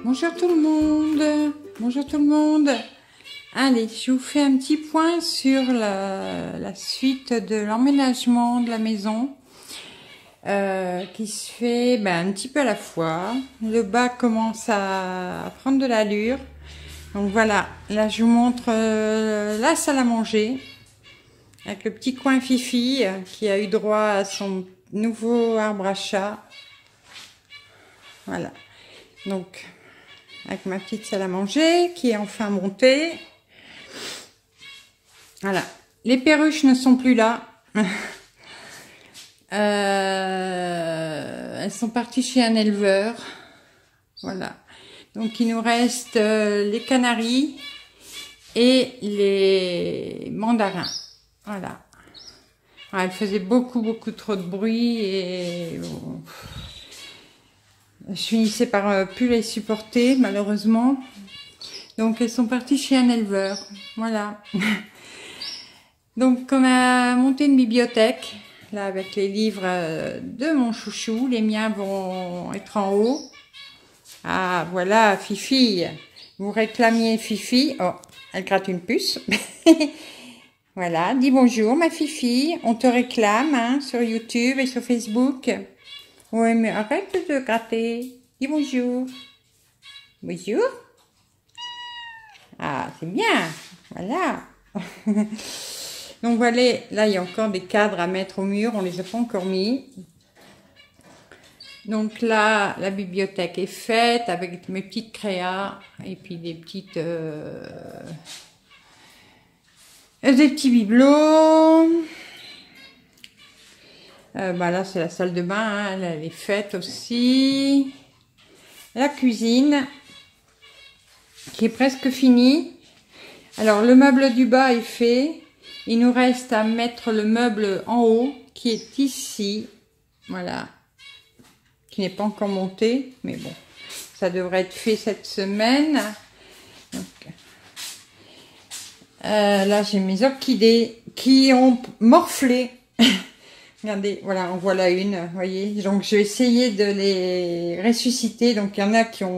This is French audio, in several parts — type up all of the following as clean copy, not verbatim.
Bonjour tout le monde. Bonjour tout le monde. Allez, je vous fais un petit point sur la suite de l'emménagement de la maison qui se fait un petit peu à la fois. Le bas commence à prendre de l'allure. Donc voilà, là je vous montre la salle à manger avec le petit coin Fifi qui a eu droit à son nouveau arbre à chat. Voilà, donc avec ma petite salle à manger qui est enfin montée. Voilà, les perruches ne sont plus là. Elles sont parties chez un éleveur. Voilà, donc il nous reste les canaris et les mandarins. Voilà. Elles faisaient beaucoup trop de bruit et bon, je finissais par plus les supporter malheureusement. Donc elles sont parties chez un éleveur. Voilà. Donc on a monté une bibliothèque là avec les livres de mon chouchou. Les miens vont être en haut. Ah voilà, Fifi. Vous réclamiez Fifi. Oh, elle gratte une puce. Voilà, dis bonjour ma Fifi. On te réclame hein, sur YouTube et sur Facebook. Ouais, mais arrête de gratter. Dis bonjour. Bonjour. Ah, c'est bien. Voilà. Donc voilà, là il y a encore des cadres à mettre au mur. On les a pas encore mis. Donc là, la bibliothèque est faite avec mes petites créas et puis des petites... des petits bibelots. Là, c'est la salle de bain. Hein, elle est faite aussi. La cuisine qui est presque finie. Alors, le meuble du bas est fait. Il nous reste à mettre le meuble en haut qui est ici. Voilà. Qui n'est pas encore monté. Mais bon, ça devrait être fait cette semaine. Donc, là, j'ai mes orchidées qui ont morflé. Regardez, voilà, en voilà une, vous voyez. Donc, je vais essayer de les ressusciter. Donc, il y en a qui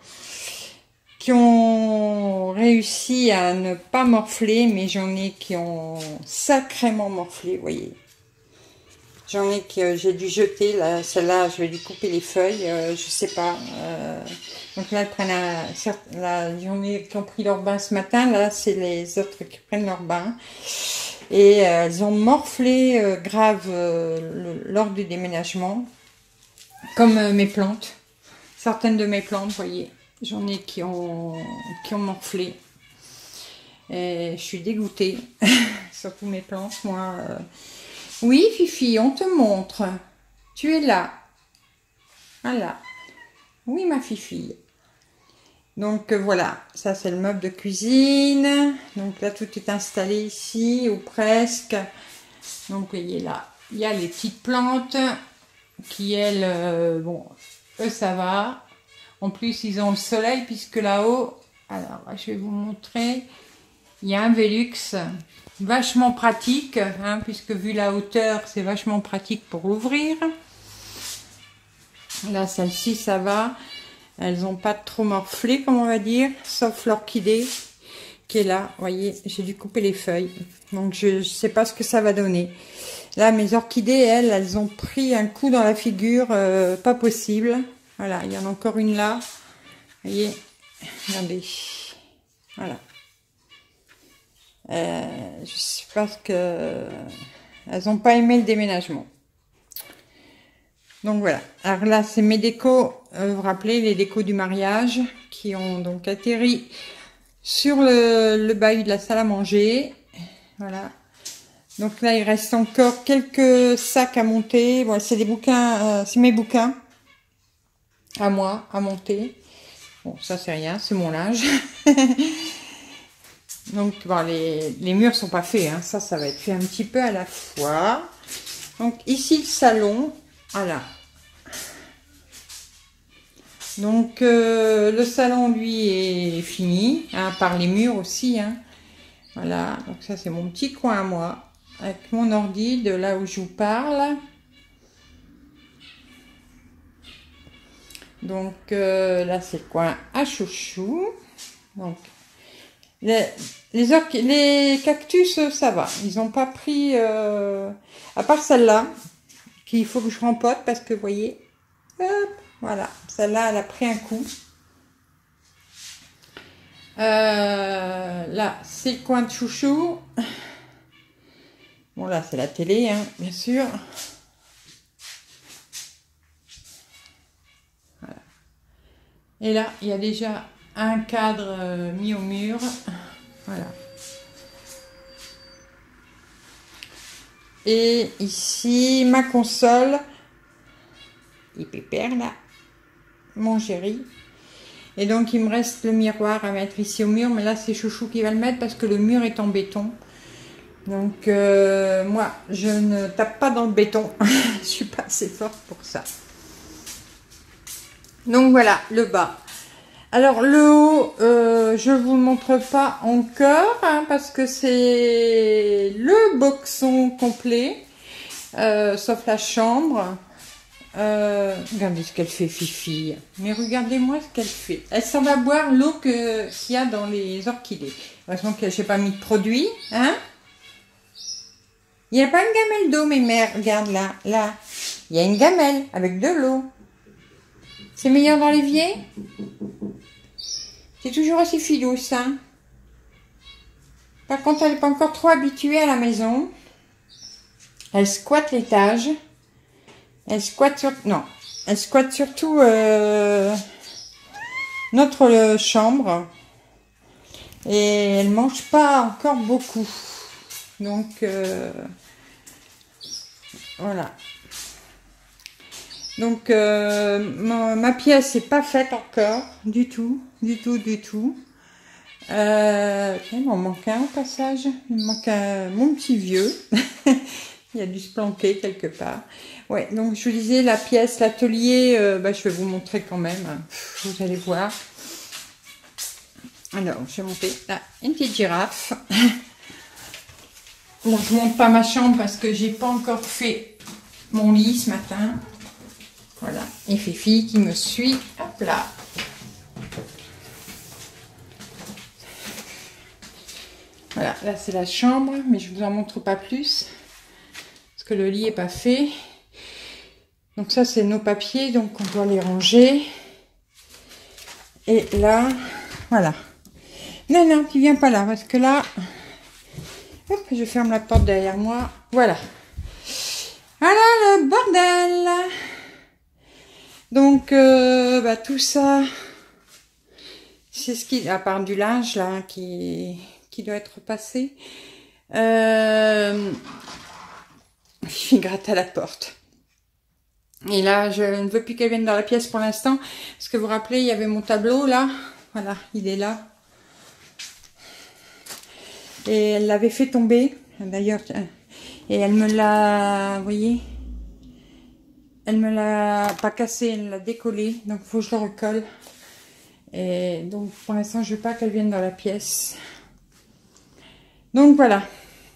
ont réussi à ne pas morfler, mais j'en ai qui ont sacrément morflé, vous voyez. J'en ai que j'ai dû jeter, là, celle-là, je vais lui couper les feuilles, je sais pas. Donc là, elles prennent j'en ai qui ont pris leur bain ce matin, là, c'est les autres qui prennent leur bain. Et elles ont morflé grave lors du déménagement, comme mes plantes. Certaines de mes plantes, vous voyez, j'en ai qui ont morflé. Et je suis dégoûtée, surtout mes plantes, moi. Oui, Fifi, on te montre. Tu es là. Voilà. Oui, ma Fifi. Donc voilà, ça c'est le meuble de cuisine. Donc là tout est installé ici ou presque. Donc vous voyez là, il y a les petites plantes qui elles, bon, eux ça va. En plus ils ont le soleil puisque là-haut, alors je vais vous montrer, il y a un Velux vachement pratique, hein, puisque vu la hauteur c'est vachement pratique pour l'ouvrir. Là celle-ci ça va. Elles n'ont pas trop morflé, comme on va dire, sauf l'orchidée qui est là. Vous voyez, j'ai dû couper les feuilles. Donc, je ne sais pas ce que ça va donner. Là, mes orchidées, elles ont pris un coup dans la figure, pas possible. Voilà, il y en a encore une là. Vous voyez, regardez. Voilà. Je sais pas ce que... Elles n'ont pas aimé le déménagement. Donc voilà, alors là c'est mes décos, vous vous rappelez les décos du mariage qui ont donc atterri sur le bahut de la salle à manger. Voilà, donc là il reste encore quelques sacs à monter. Bon, c'est des bouquins, c'est mes bouquins à moi à monter. Bon ça c'est rien, c'est mon linge. Donc bon, les murs sont pas faits, hein. Ça va être fait un petit peu à la fois. Donc ici le salon. Voilà. Donc le salon lui est fini, hein, par les murs aussi. Hein. Voilà, donc ça c'est mon petit coin à moi, avec mon ordi de là où je vous parle. Donc là, c'est le coin à chouchou. Donc, les cactus, ça va. Ils n'ont pas pris, à part celle-là, qu'il faut que je rempote parce que, vous voyez, hop, voilà, celle-là, elle a pris un coup. Là, c'est le coin de chouchou. Bon, là, c'est la télé, hein, bien sûr. Voilà. Et là, il y a déjà un cadre mis au mur. Voilà. Et ici, ma console. Il pépère là. Mon chéri. Et donc, il me reste le miroir à mettre ici au mur. Mais là, c'est Chouchou qui va le mettre parce que le mur est en béton. Donc, moi, je ne tape pas dans le béton. Je suis pas assez forte pour ça. Donc, voilà, le bas. Alors, le haut, je vous le montre pas encore, hein, parce que c'est le boxon complet, sauf la chambre. Regardez ce qu'elle fait, Fifi. Mais regardez-moi ce qu'elle fait. Elle s'en va boire l'eau qu'il y a dans les orchidées. Heureusement que je n'ai pas mis de produit, hein. Il n'y a pas une gamelle d'eau, mes mères. Regarde là, là. Il y a une gamelle avec de l'eau. C'est meilleur dans l'évier? C'est toujours aussi filou, ça. Par contre, elle n'est pas encore trop habituée à la maison. Elle squatte l'étage. Elle squatte non. Elle squatte surtout notre chambre. Et elle mange pas encore beaucoup. Donc, voilà. Donc, ma pièce n'est pas faite encore. Du tout. Du tout, du tout. Il m'en manque un au passage. Il me manque mon petit vieux. Il a dû se planquer quelque part. Ouais, donc je vous disais, la pièce, l'atelier, je vais vous montrer quand même. Vous allez voir. Alors, je vais monter là, une petite girafe. Bon, je ne monte pas ma chambre parce que j'ai pas encore fait mon lit ce matin. Voilà. Et Fifi qui me suit. Hop là. Voilà, là c'est la chambre, mais je vous en montre pas plus. Parce que le lit est pas fait. Donc ça c'est nos papiers, donc on doit les ranger. Et là, voilà. Non, non, tu viens pas là, parce que là, hop, je ferme la porte derrière moi. Voilà. Voilà le bordel. Donc, tout ça, c'est ce qui, à part du linge là, qui doit être passé. Je gratte à la porte. Et là, je ne veux plus qu'elle vienne dans la pièce pour l'instant. Parce que vous vous rappelez, il y avait mon tableau là. Voilà, il est là. Et elle l'avait fait tomber. D'ailleurs, et elle me l'a, vous voyez, elle me l'a pas cassé, elle l'a décollé. Donc, il faut que je le recolle. Et donc, pour l'instant, je veux pas qu'elle vienne dans la pièce. Donc, voilà.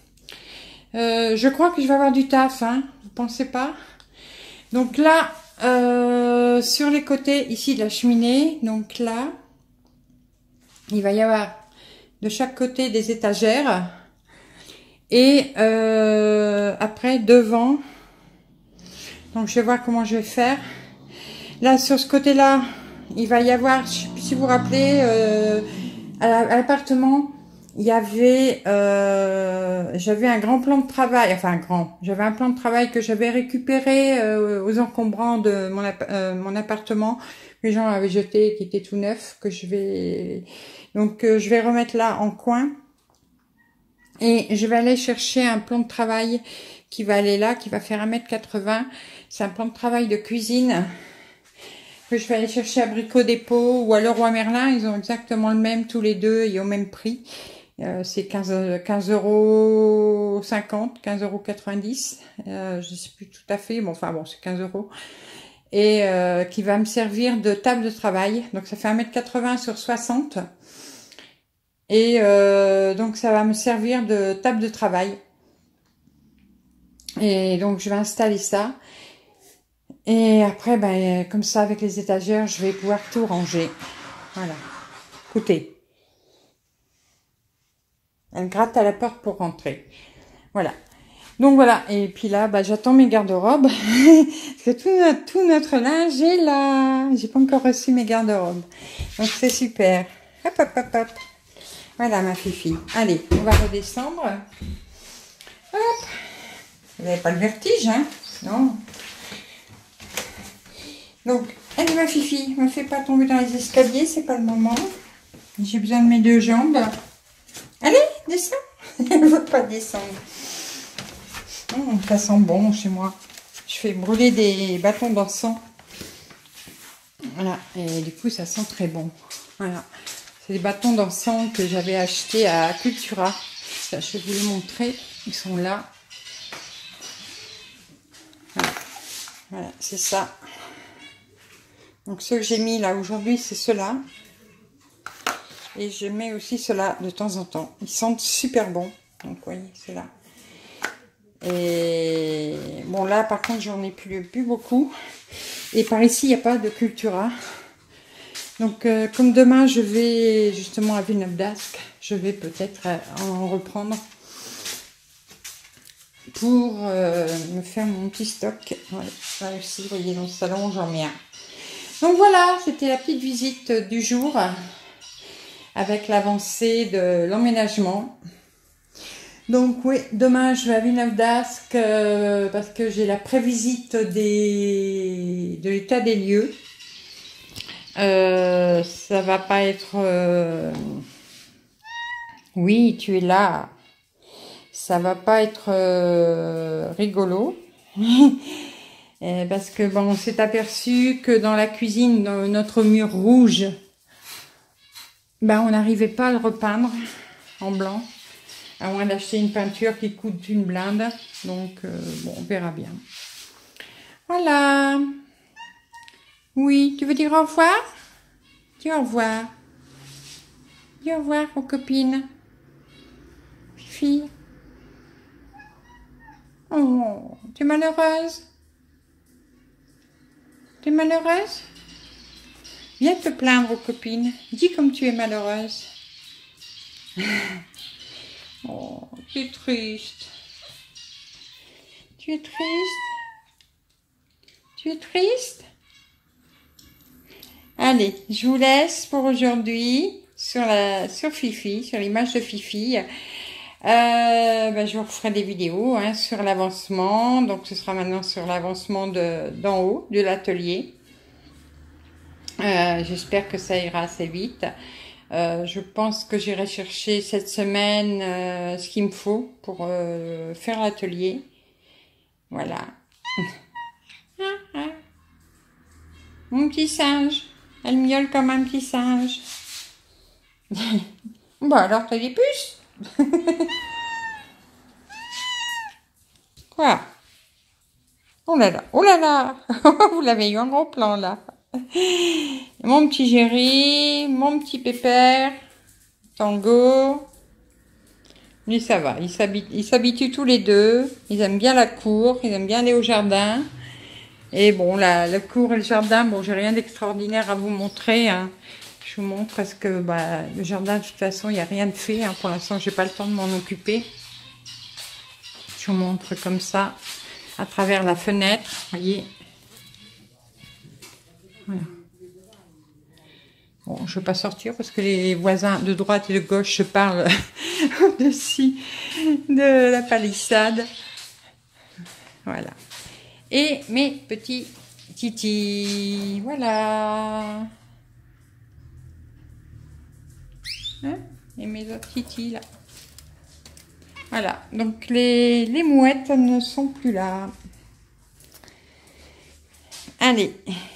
Je crois que je vais avoir du taf, hein. Vous pensez pas? Donc là, sur les côtés ici de la cheminée, donc là, il va y avoir de chaque côté des étagères. Et après, devant, donc je vais voir comment je vais faire. Là, sur ce côté-là, il va y avoir, je sais plus si vous vous rappelez, à l'appartement, il y avait, j'avais un grand plan de travail, enfin j'avais un plan de travail que j'avais récupéré aux encombrants de mon appartement. Les gens l'avaient jeté, qui était tout neuf, que je vais, donc je vais remettre là en coin. Et je vais aller chercher un plan de travail qui va aller là, qui va faire 1,80 m. C'est un plan de travail de cuisine que je vais aller chercher à Brico Dépôt ou à Leroy Merlin. Ils ont exactement le même, tous les deux, et au même prix. C'est 15,50 €, 15,90 €. Je ne sais plus tout à fait, bon, enfin bon, c'est 15 €. Et qui va me servir de table de travail. Donc ça fait 1,80 m sur 60. Et donc ça va me servir de table de travail. Et donc je vais installer ça. Et après, ben, comme ça, avec les étagères, je vais pouvoir tout ranger. Voilà. Écoutez. Elle gratte à la porte pour rentrer. Voilà. Donc voilà. Et puis là, bah, j'attends mes garde-robes. Parce que tout notre linge est là. J'ai pas encore reçu mes garde-robes. Donc c'est super. Hop, hop, hop, hop. Voilà ma fifi. Allez, on va redescendre. Hop. Vous n'avez pas le vertige, hein? Non. Donc, allez ma fifi, ne me fais pas tomber dans les escaliers, c'est pas le moment. J'ai besoin de mes deux jambes. Allez, descends. Elle ne veut pas descendre. Ça sent bon chez moi. Je fais brûler des bâtons d'encens. Voilà, et du coup ça sent très bon. Voilà, c'est des bâtons d'encens que j'avais achetés à Cultura. Je vais vous les montrer, ils sont là. Voilà, voilà, c'est ça. Donc ceux que j'ai mis là aujourd'hui, c'est ceux-là. Et je mets aussi ceux-là de temps en temps. Ils sentent super bon. Donc vous voyez, ceux-là. Et bon là par contre j'en ai plus beaucoup. Et par ici il n'y a pas de Cultura. Donc comme demain je vais justement à Villeneuve d'Ascq, je vais peut-être en reprendre pour me faire mon petit stock. Ouais, là aussi vous voyez dans le salon j'en mets un. Donc voilà, c'était la petite visite du jour avec l'avancée de l'emménagement. Donc oui, demain je vais à Villeneuve d'Ascq parce que j'ai la prévisite de l'état des lieux. Ça va pas être... Oui, tu es là. Ça va pas être rigolo. Parce que bon, on s'est aperçu que dans la cuisine, dans notre mur rouge, ben, on n'arrivait pas à le repeindre en blanc. À moins d'acheter une peinture qui coûte une blinde. Donc, bon, on verra bien. Voilà. Oui, tu veux dire au revoir? Dis au revoir. Dis au revoir aux copines. Fifi. Oh, tu es malheureuse? Tu es malheureuse? Viens te plaindre aux copines. Dis comme tu es malheureuse. Oh, tu es triste. Tu es triste? Tu es triste? Allez, je vous laisse pour aujourd'hui sur Fifi, sur l'image de Fifi. Je vous referai des vidéos hein, sur l'avancement. Donc, ce sera maintenant sur l'avancement d'en haut de l'atelier. J'espère que ça ira assez vite. Je pense que j'irai chercher cette semaine ce qu'il me faut pour faire l'atelier. Voilà. Mon petit singe. Elle miaule comme un petit singe. Bon, alors, t'as des puces? Quoi? Oh là là, oh là là. Vous l'avez eu en gros plan, là. Mon petit Géry, mon petit Pépère, Tango. Lui, ça va. Ils s'habituent tous les deux. Ils aiment bien la cour. Ils aiment bien aller au jardin. Et bon, la cour et le jardin, bon, j'ai rien d'extraordinaire à vous montrer. Hein. Je vous montre parce que bah, le jardin, de toute façon, il n'y a rien de fait. Hein. Pour l'instant, j'ai pas le temps de m'en occuper. Je vous montre comme ça, à travers la fenêtre. Voyez. Voilà. Bon, je ne vais pas sortir parce que les voisins de droite et de gauche se parlent au-dessus de la palissade. Voilà. Et mes petits titis. Voilà. Hein? Et mes autres titis là. Voilà. Donc les mouettes ne sont plus là. Allez.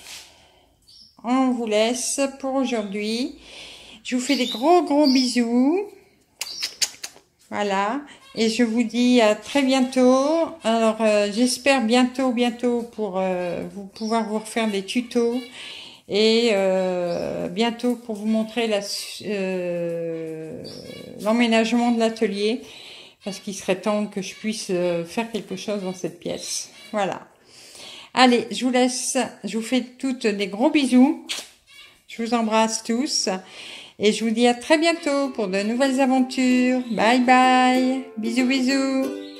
On vous laisse pour aujourd'hui. Je vous fais des gros bisous. Voilà. Et je vous dis à très bientôt. Alors, j'espère bientôt pour pouvoir vous refaire des tutos. Et bientôt pour vous montrer l'emménagement de l'atelier. Parce qu'il serait temps que je puisse faire quelque chose dans cette pièce. Voilà. Allez, je vous laisse. Je vous fais toutes des gros bisous. Je vous embrasse tous. Et je vous dis à très bientôt pour de nouvelles aventures. Bye bye. Bisous, bisous.